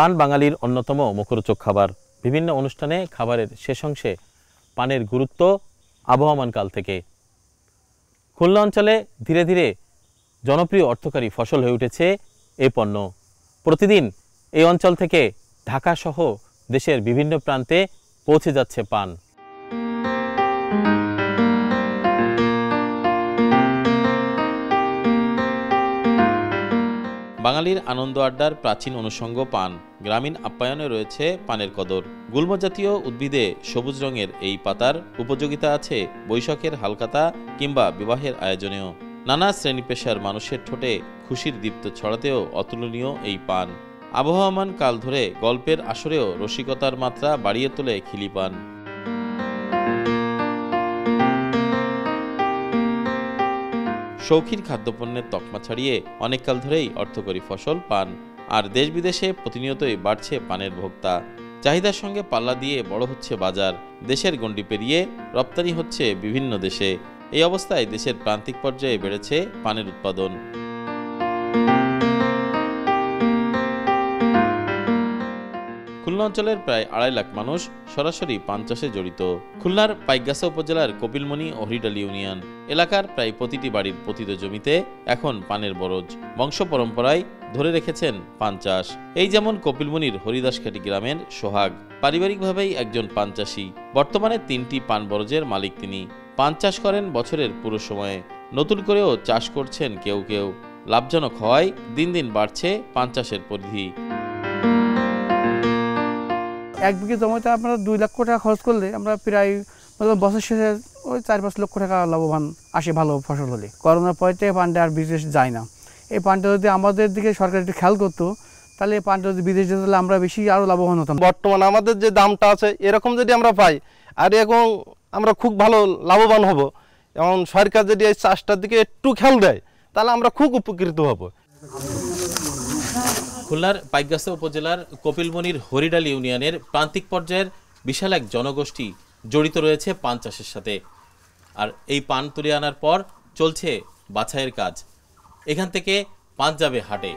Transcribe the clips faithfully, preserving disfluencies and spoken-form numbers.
পান বাঙালির অন্যতম মুখরোচক খাবার। বিভিন্ন অনুষ্ঠানে খাবারের শেষ অংশে পানের গুরুত্ব আবহমান কাল থেকে। খুলনা অঞ্চলে ধীরে ধীরে জনপ্রিয় অর্থকারী ফসল হয়ে উঠেছে এই পণ্য। প্রতিদিন এই অঞ্চল থেকে ঢাকা সহ দেশের বিভিন্ন প্রান্তে পৌঁছে যাচ্ছে পান। বাঙালির আনন্দ আড্ডার প্রাচীন অনুষঙ্গ পান। গ্রামীণ আপ্যায়নে রয়েছে পানের কদর। গুল্মজাতীয় উদ্ভিদে সবুজ রঙের এই পাতার উপযোগিতা আছে বৈশাখের হালকাতা কিংবা বিবাহের আয়োজনেও। নানা শ্রেণী পেশার মানুষের ঠোঁটে খুশির দীপ্ত ছড়াতেও অতুলনীয় এই পান। আবহমান কাল ধরে গল্পের আসরেও রসিকতার মাত্রা বাড়িয়ে তোলে খিলি পান। শৌখিন খাদ্যপণ্যের তকমা ছাড়িয়ে অনেককাল ধরেই অর্থকরী ফসল পান। আর দেশ বিদেশে প্রতিনিয়তই বাড়ছে পানের ভোক্তা। চাহিদার সঙ্গে পাল্লা দিয়ে বড় হচ্ছে বাজার। দেশের গণ্ডি পেরিয়ে রপ্তানি হচ্ছে বিভিন্ন দেশে। এই অবস্থায় দেশের প্রান্তিক পর্যায়ে বেড়েছে পানের উৎপাদন। খুলনা অঞ্চলের প্রায় আড়াই লাখ মানুষ সরাসরি পান চাষে জড়িত। খুলনার পাইকগাছা উপজেলার কপিলমণি ও হরিডাল ইউনিয়ন এলাকার প্রায় প্রতিটি বাড়ির পতিত জমিতে এখন পানের বরজ। বংশ পরম্পরায় ধরে রেখেছেন পান চাষ। এই যেমন কপিলমণির হরিদাসখাটি গ্রামের সোহাগ, পারিবারিকভাবেই একজন পান চাষী। বর্তমানে তিনটি পান বরজের মালিক তিনি। পান চাষ করেন বছরের পুরো সময়ে। নতুন করেও চাষ করছেন কেউ কেউ। লাভজনক হওয়ায় দিন দিন বাড়ছে পান চাষের পরিধি। এক বিঘে জমিতে আমরা দুই লক্ষ টাকা খরচ করলে আমরা প্রায় বছর শেষে ওই চার পাঁচ লক্ষ টাকা লাভবান আসে ভালো ফসল হলে। করোনার পর থেকে পানটা আর বিদেশ যায় না। এই পানটা যদি আমাদের দিকে সরকার একটু খেয়াল করতো তাহলে এই পানটা যদি বিদেশ যেতে আমরা বেশি আরও লাভবান হতাম। বর্তমানে আমাদের যে দামটা আছে এরকম যদি আমরা পাই আর এখন আমরা খুব ভালো লাভবান হব। এবং সরকার যদি এই চাষটার দিকে একটু খেয়াল দেয় তাহলে আমরা খুব উপকৃত হব। খুলনার পাইকগাছা উপজেলার কপিলমণির হরিডাল ইউনিয়নের প্রান্তিক পর্যায়ের বিশাল এক জনগোষ্ঠী জড়িত রয়েছে পান চাষের সাথে। আর এই পান তুলে আনার পর চলছে বাছাইয়ের কাজ। এখান থেকে পান যাবে হাটে।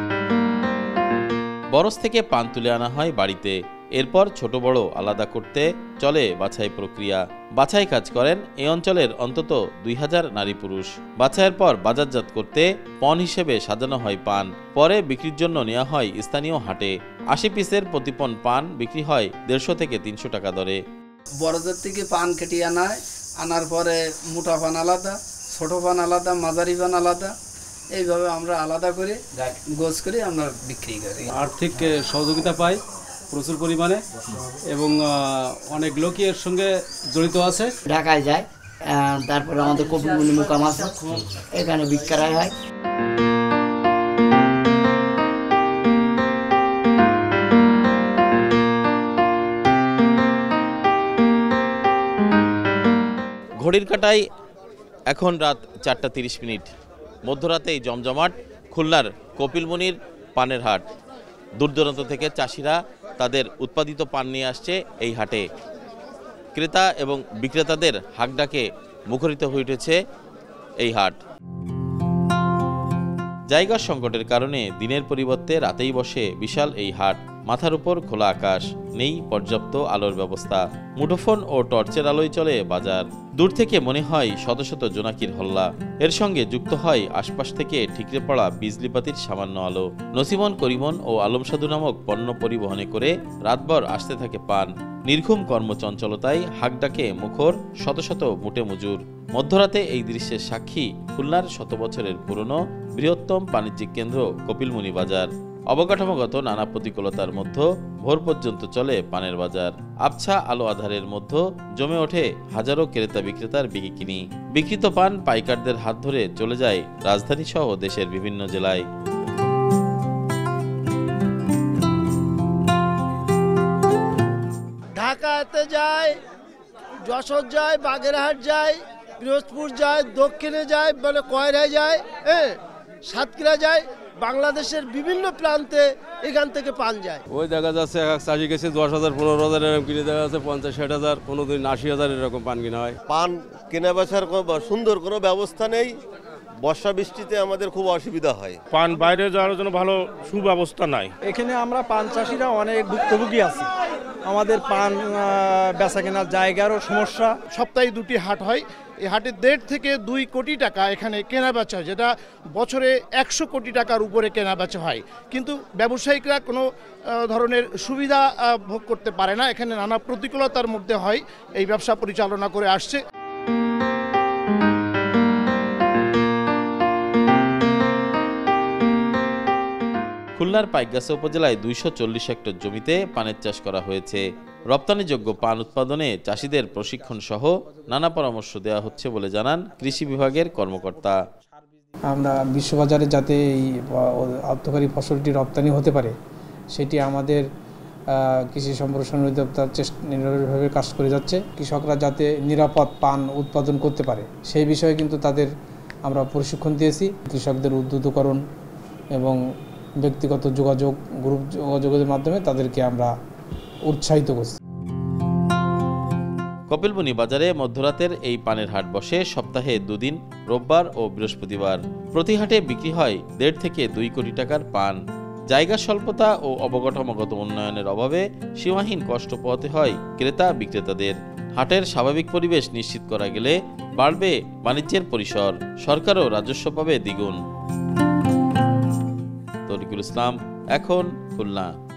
বরজ থেকে পান তুলে আনা হয় বাড়িতে। এরপর ছোট বড় আলাদা করতে চলে বাছাই প্রক্রিয়া। বাছাই কাজ করেন এই অঞ্চলের অন্তত দুই হাজার নারী পুরুষ। বাছাইয়ের পর বাজারজাত করতে পণ হিসেবে সাজানো হয় পান। পরে বিক্রির জন্য নেওয়া হয় স্থানীয় হাটে। আশি পিসের প্রতি পণ পান বিক্রি হয় দেড়শো থেকে তিনশো টাকা দরে। বরজের থেকে পান কেটে আনায়, আনার পরে মোটা পান আলাদা, ছোট পান আলাদা, মাঝারি পান আলাদা, এইভাবে আমরা আলাদা করে গোছ করে আমরা বিক্রি করি। আর্থিক সহযোগিতা পাই প্রচুর পরিমাণে এবং অনেক লোকই এর সঙ্গে জড়িত আছে। ঢাকায় যায়, তারপরে আমাদের কপিলমণি মুকাম আছে, এখানে বিক্রয় হয়। ঘড়ির কাঁটায় এখন রাত চারটা তিরিশ মিনিট। মধ্যরাতেই জমজমাট খুলনার কপিলমণির পানের হাট। দূর দূরান্ত থেকে চাষিরা তাদের উৎপাদিত পান নিয়ে আসছে এই হাটে। ক্রেতা এবং বিক্রেতাদের হাঁকডাকে মুখরিত হয়ে উঠেছে এই হাট। জায়গার সংকটের কারণে দিনের পরিবর্তে রাতেই বসে বিশাল এই হাট। মাথার উপর খোলা আকাশ, নেই পর্যাপ্ত আলোর ব্যবস্থা। মুঠোফোন ও টর্চের আলোয় চলে বাজার। দূর থেকে মনে হয় শত শত জোনাকির হল্লা। এর সঙ্গে যুক্ত হয় আশপাশ থেকে ঠিকরে পড়া বিজলিবাতির সামান্য আলো। নসিমন, করিমন ও আলমসাধু নামক পণ্য পরিবহনে করে রাতভর আসতে থাকে পান। নির্ঘুম কর্মচঞ্চলতায় হাঁকডাকে মুখর শত শত মুটে মজুর। মধ্যরাতে এই দৃশ্যের সাক্ষী খুলনার শত বছরের পুরনো বৃহত্তম বাণিজ্যিক কেন্দ্র কপিলমণি বাজার। অবকাঠামোগত নানা প্রতিকূলতার মধ্যে ভোর পর্যন্ত চলে পানের বাজার। আবছা আলো আধারের মধ্যে জমে ওঠে হাজারো ক্রেতা বিক্রেতার বিকিকিনি। বিক্রিত পান পাইকারদের হাত ধরে চলে যায় রাজধানী সহ দেশের বিভিন্ন জেলায়। ঢাকাতে যায়, যশোর যায়, বাগেরহাট যায়, পিরোজপুর যায়, দক্ষিণে যায়, মানে কয়রায় যায়, হ্যাঁ, সাতক্ষীরা যায়। বাংলাদেশের বিভিন্ন প্রান্তে এখান থেকে পান যায়। ওই দেখা যাচ্ছে এক চাষি গেছে দশ হাজার পনেরো হাজার এরকম কিনে, দেখা যাচ্ছে পঞ্চাশ ষাট হাজার, কোনোদিন আশি হাজার এরকম পান কিনা হয়। পান কেনা বেচার সুন্দর কোনো ব্যবস্থা নেই। বর্ষা বৃষ্টিতে আমাদের খুব অসুবিধা হয়। পান বাইরে যাওয়ার জন্য ভালো সুব্যবস্থা নাই। এখানে আমরা পান চাষিরা অনেক ভুক্তভোগী আছি। আমাদের পান বেচা কেনার জায়গারও সমস্যা। সপ্তাহে দুটি হাট হয়, এই হাটে দেড় থেকে দুই কোটি টাকা এখানে কেনা বেচা হয়, যেটা বছরে একশো কোটি টাকার উপরে কেনা বেচা হয়। কিন্তু ব্যবসায়িকরা কোনো ধরনের সুবিধা ভোগ করতে পারে না। এখানে নানা প্রতিকূলতার মধ্যে হয় এই ব্যবসা পরিচালনা করে আসছে। খুলনার পাইকগাছা উপজেলায় দুইশো চল্লিশ হেক্টর জমিতে পানের চাষ করা হয়েছে। রপ্তানিযোগ্য পান উৎপাদনে চাষিদের প্রশিক্ষণ সহ নানা পরামর্শ দেওয়া হচ্ছে বলে জানান কৃষি বিভাগের কর্মকর্তা। আমরা বিশ্ববাজারে যাতে এই অর্থকারী ফসলটি রপ্তানি হতে পারে সেটি আমাদের কৃষি সম্প্রসারণ অধিদপ্তর চেষ্টা নিরলসভাবে কাজ করে যাচ্ছে। কৃষকরা যাতে নিরাপদ পান উৎপাদন করতে পারে সেই বিষয়ে কিন্তু তাদের আমরা প্রশিক্ষণ দিয়েছি। কৃষকদের উদ্বুদ্ধকরণ এবং ব্যক্তিগত যোগাযোগ গ্রুপ যোগাযোগের মাধ্যমে তাদেরকে আমরা উৎসাহিত করছি। কপিলবনি বাজারে মধ্যরাতের এই পানের হাট বসে সপ্তাহে দুদিন, রোববার ও বৃহস্পতিবার। প্রতি হাটে বিক্রি হয় দেড় থেকে দুই কোটি টাকার পান। জায়গা স্বল্পতা ও অবকাঠামোগত উন্নয়নের অভাবে সীমাহীন কষ্ট পোহাতে হয় ক্রেতা বিক্রেতাদের। হাটের স্বাভাবিক পরিবেশ নিশ্চিত করা গেলে বাড়বে বাণিজ্যের পরিসর, সরকারও রাজস্ব পাবে দ্বিগুণ। তরিকুল ইসলাম, এখন খুলনা।